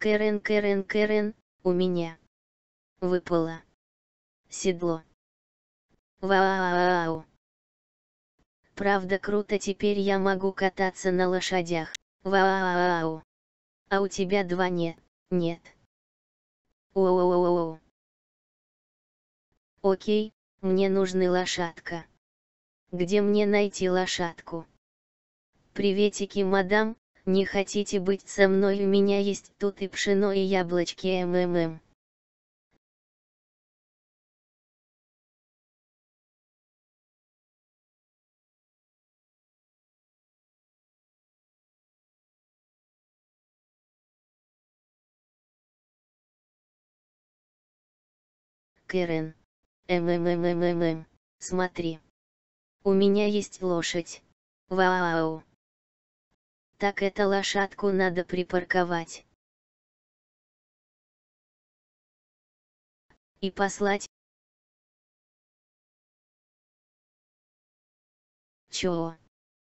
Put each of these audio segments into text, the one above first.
Кэрен, у меня выпало седло. Вау! Правда круто, теперь я могу кататься на лошадях. Вау! А у тебя два нет? Нет. Оу. Окей, мне нужна лошадка. Где мне найти лошадку? Приветики, мадам, не хотите быть со мной? У меня есть тут и пшено, и яблочки, Кэрен. Смотри. У меня есть лошадь. Вау. Так, эту лошадку надо припарковать. И послать. Чё?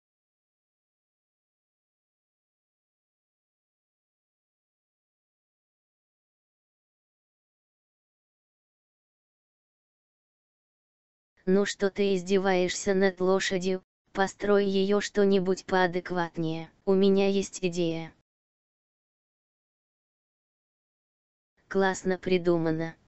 Ну что ты издеваешься над лошадью? Построй ее что-нибудь поадекватнее. У меня есть идея. Классно придумано.